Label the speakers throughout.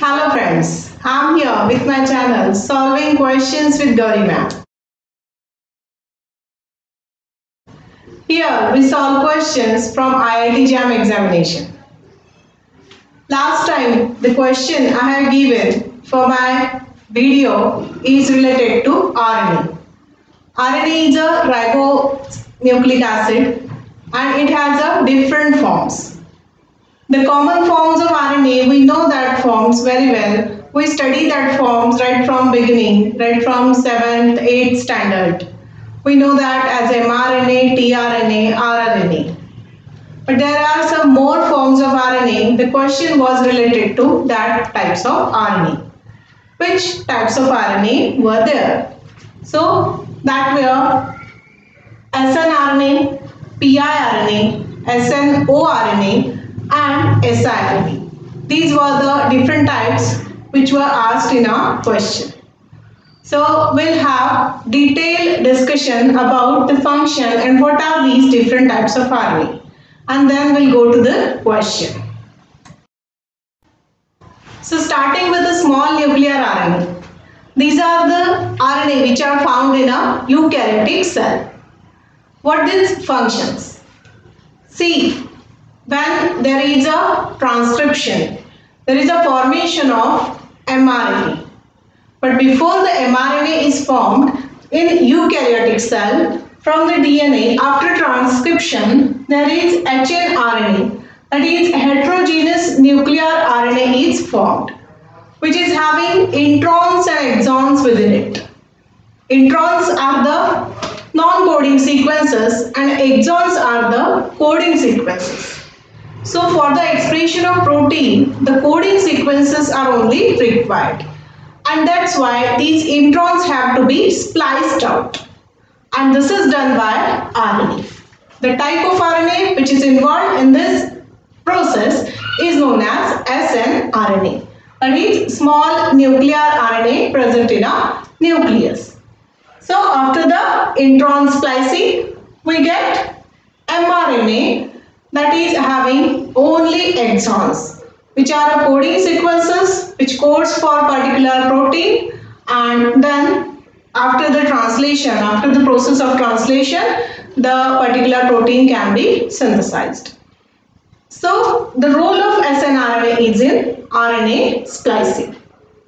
Speaker 1: Hello friends, I'm here with my channel Solving Questions with Gauri Ma'am. Here we solve questions from IIT JAM examination. Last time the question I have given for my video is related to RNA. RNA is a ribonucleic acid and it has a different forms. The common forms of RNA, we know that forms very well. We study that forms right from beginning, right from 7th, 8th standard. We know that as mRNA, tRNA, rRNA. But there are some more forms of RNA. The question was related to that types of RNA. Which types of RNA were there? So that were snRNA, piRNA, snORNA and siRNA. These were the different types which were asked in our question. So we'll have detailed discussion about the function and what are these different types of RNA. And then we'll go to the question. So starting with the small nuclear RNA. These are the RNA which are found in a eukaryotic cell. What these functions? See, when there is a transcription, there is a formation of mRNA. But before the mRNA is formed in eukaryotic cell, from the DNA after transcription, there is hnRNA, that is heterogeneous nuclear RNA is formed, which is having introns and exons within it. Introns are the non-coding sequences and exons are the coding sequences. So for the expression of protein, the coding sequences are only required. And that's why these introns have to be spliced out. And this is done by RNA. The type of RNA which is involved in this process is known as snRNA. That is small nuclear RNA present in a nucleus. So after the intron splicing, we get mRNA, that is having only exons, which are coding sequences which codes for particular protein, and then after the translation, after the process of translation, the particular protein can be synthesized. So the role of snRNA is in RNA splicing.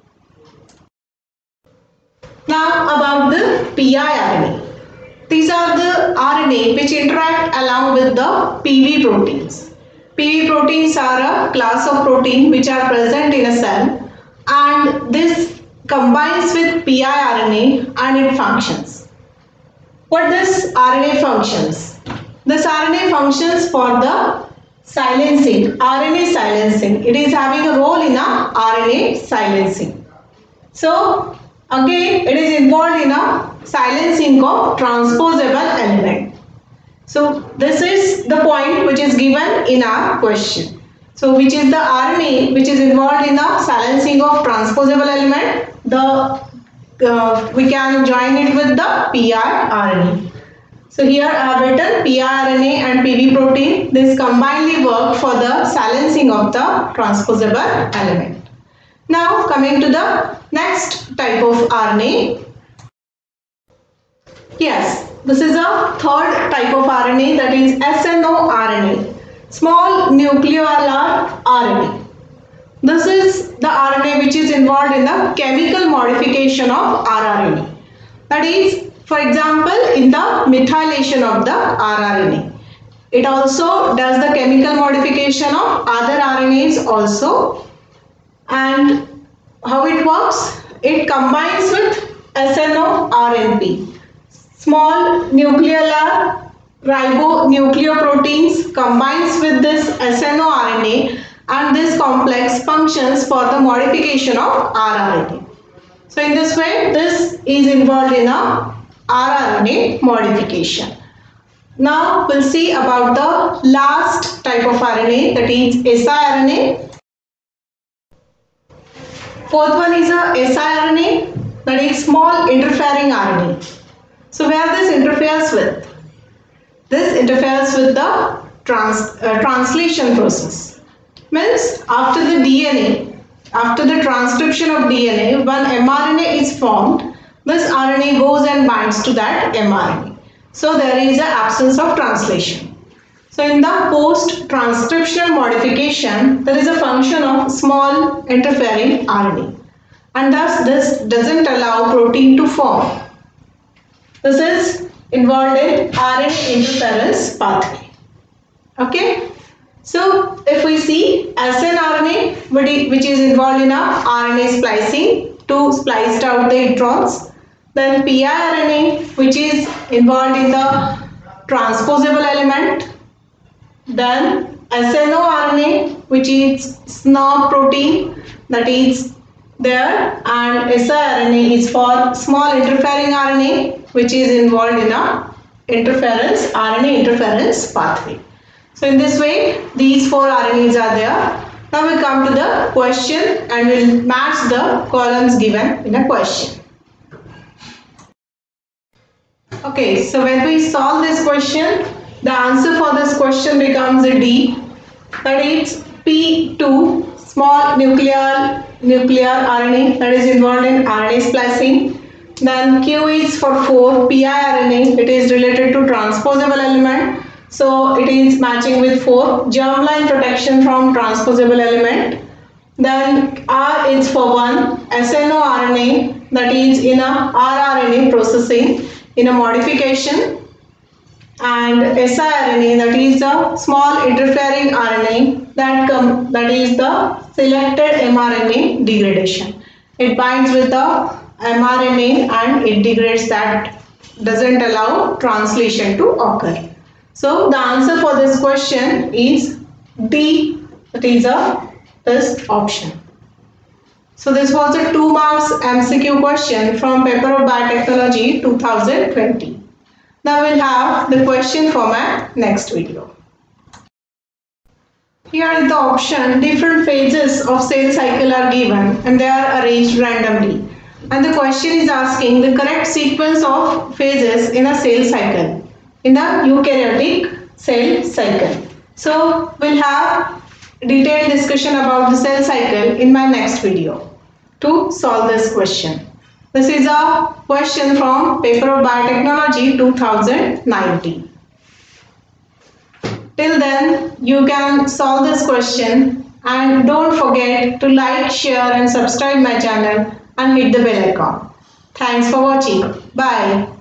Speaker 1: Now about the piRNA. These are the RNA which interact along with the PV proteins. PV proteins are a class of protein which are present in a cell, and this combines with piRNA and it functions. What this RNA functions? This RNA functions for the silencing, RNA silencing. It is having a role in a RNA silencing. So again, it is involved in a silencing of transposable element. So this is the point which is given in our question. So which is the RNA which is involved in the silencing of transposable element? We can join it with the piRNA. So here I have written piRNA and PV protein. This combinedly work for the silencing of the transposable element. Now coming to the next type of RNA. Yes, this is a third type of RNA, that is snORNA, small nuclear RNA. This is the RNA which is involved in the chemical modification of rRNA. That is, for example, in the methylation of the rRNA. It also does the chemical modification of other RNAs also. And how it works? It combines with snORNP. Small nuclear ribonucleoproteins combines with this snORNA, and this complex functions for the modification of rRNA. So in this way, this is involved in a rRNA modification. Now we'll see about the last type of RNA, that is siRNA. Fourth one is a siRNA, that is small interfering RNA. So where this interferes with? This interferes with the translation process. Means after the DNA after the transcription of DNA, when mRNA is formed, this RNA goes and binds to that mRNA. So there is an absence of translation. So in the post-transcriptional modification, there is a function of small interfering RNA, and thus this doesn't allow protein to form. This is involved in RNA interference pathway. Okay. So if we see snRNA, which is involved in a RNA splicing to spliced out the introns, then piRNA, which is involved in the transposable element, then snORNA, which is SNP protein, that is there, and siRNA is for small interfering RNA, which is involved in a RNA interference pathway. So in this way, these 4 RNAs are there. Now we come to the question and we'll match the columns given in a question. Okay, so when we solve this question, the answer for this question becomes a D, that is P2, small nuclear RNA, that is involved in RNA splicing. Then Q is for 4, piRNA, it is related to transposable element. So it is matching with 4, germline protection from transposable element. Then R is for 1, snORNA, that is in a rRNA processing in a modification, and siRNA, that is the small interfering RNA that is the selected mRNA degradation. It binds with the mRNA and it degrades, that doesn't allow translation to occur. So the answer for this question is D, that is a first option. So this was a 2 marks MCQ question from paper of Biotechnology 2020. Now we'll have the question format next video. Here is the option, different phases of cell cycle are given and they are arranged randomly. And the question is asking the correct sequence of phases in a cell cycle, in a eukaryotic cell cycle. So we'll have detailed discussion about the cell cycle in my next video to solve this question. This is a question from paper of Biotechnology 2019. Till then, you can solve this question, and don't forget to like, share and subscribe my channel and hit the bell icon. Thanks for watching. Bye.